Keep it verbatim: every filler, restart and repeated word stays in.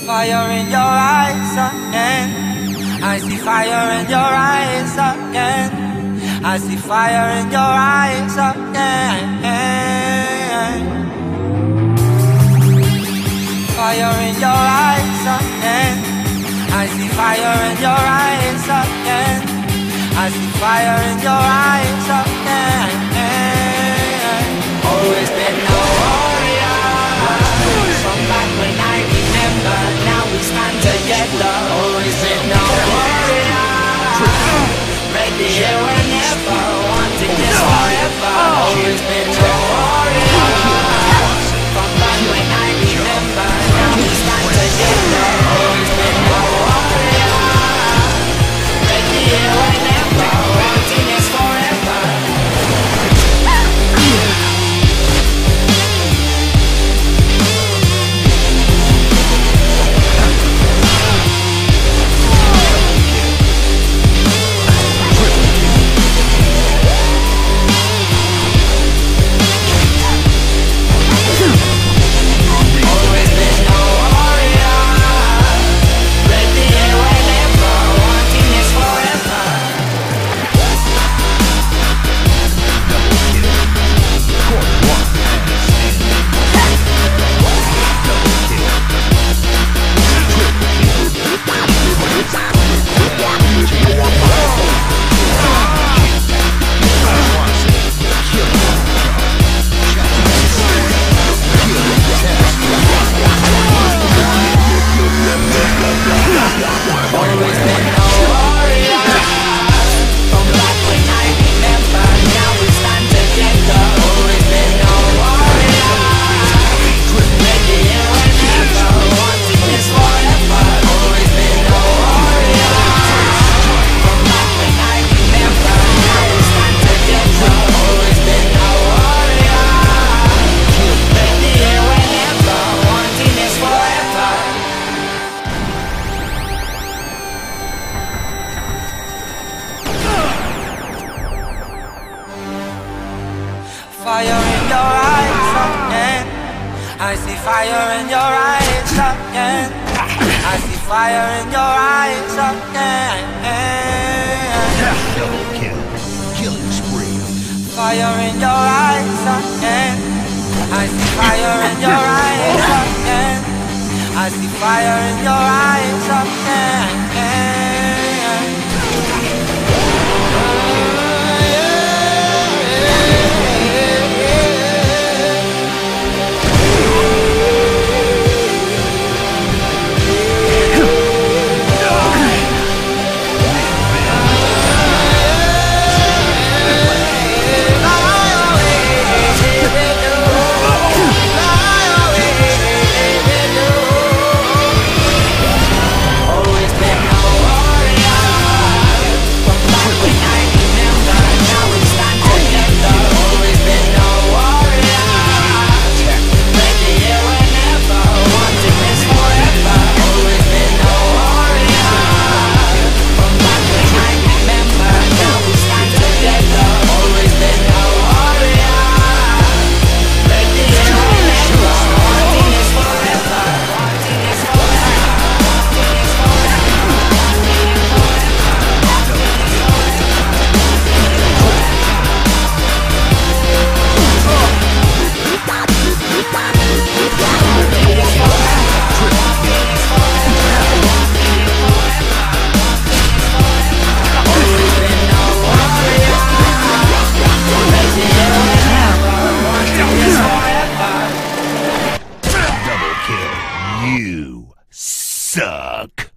Fire in your eyes again. I see fire in your eyes again. I see fire in your eyes again. Fire in your eyes again. I see fire in your eyes again. I see fire in your eyes again. Always been a warrior. From back when I remember, now we stand together. Always been a warrior. Ready here whenever, wanting this forever. Always been a warrior. From back when I remember, now we stand together. Always been a warrior. Ready here whenever, wanting this forever. Fire in your eyes again. I see fire in your eyes again. I see fire in your eyes again. Double kill. Killing spree. Fire in your eyes again. I see fire in your eyes again. I see fire in your eyes again. You suck.